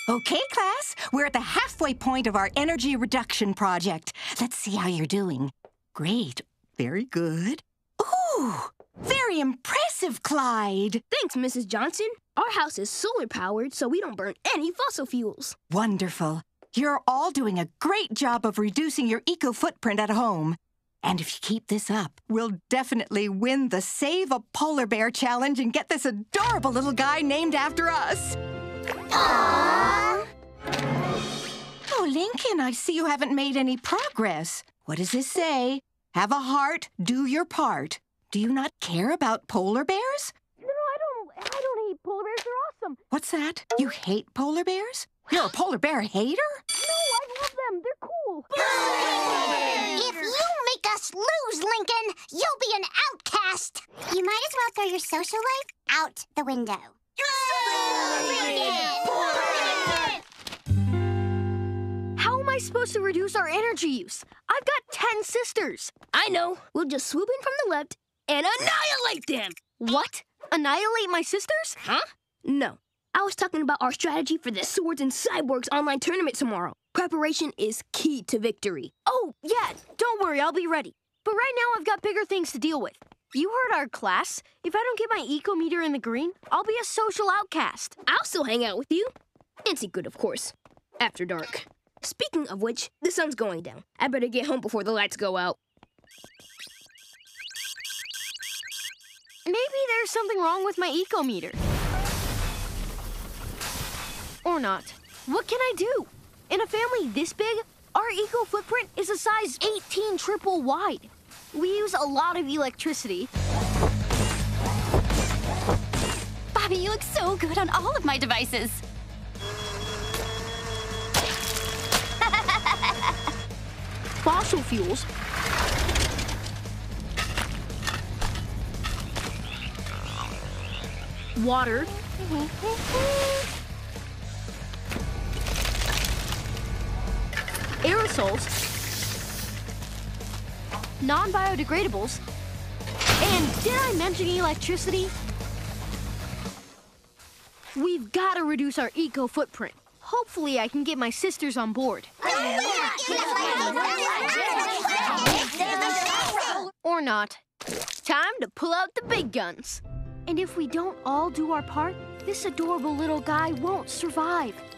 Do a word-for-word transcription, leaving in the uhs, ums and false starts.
Okay, class, we're at the halfway point of our energy reduction project. Let's see how you're doing. Great. Very good. Ooh, very impressive, Clyde. Thanks, Missus Johnson. Our house is solar-powered, so we don't burn any fossil fuels. Wonderful. You're all doing a great job of reducing your eco-footprint at home. And if you keep this up, we'll definitely win the Save a Polar Bear Challenge and get this adorable little guy named after us. Aww. Oh, Lincoln, I see you haven't made any progress. What does this say? Have a heart, do your part. Do you not care about polar bears? No, no, I don't, I don't hate polar bears. They're awesome. What's that? You hate polar bears? You're a polar bear hater? No, I love them. They're cool. If you make us lose, Lincoln, you'll be an outcast. You might as well throw your social life out the window. How am I supposed to reduce our energy use? I've got ten sisters. I know. We'll just swoop in from the left and annihilate them. What? Annihilate my sisters? Huh? No. I was talking about our strategy for the Swords and Cyborgs online tournament tomorrow. Preparation is key to victory. Oh, yeah. Don't worry. I'll be ready. But right now, I've got bigger things to deal with. You heard our class. If I don't get my eco-meter in the green, I'll be a social outcast. I'll still hang out with you. And secret, of course. After dark. Speaking of which, the sun's going down. I better get home before the lights go out. Maybe there's something wrong with my eco-meter. Or not. What can I do? In a family this big, our eco-footprint is a size eighteen triple wide. We use a lot of electricity. Bobby, you look so good on all of my devices. Fossil fuels. Water. Aerosols. Non-biodegradables. And did I mention electricity? We've got to reduce our eco-footprint. Hopefully, I can get my sisters on board. Or not. Time to pull out the big guns. And if we don't all do our part, this adorable little guy won't survive.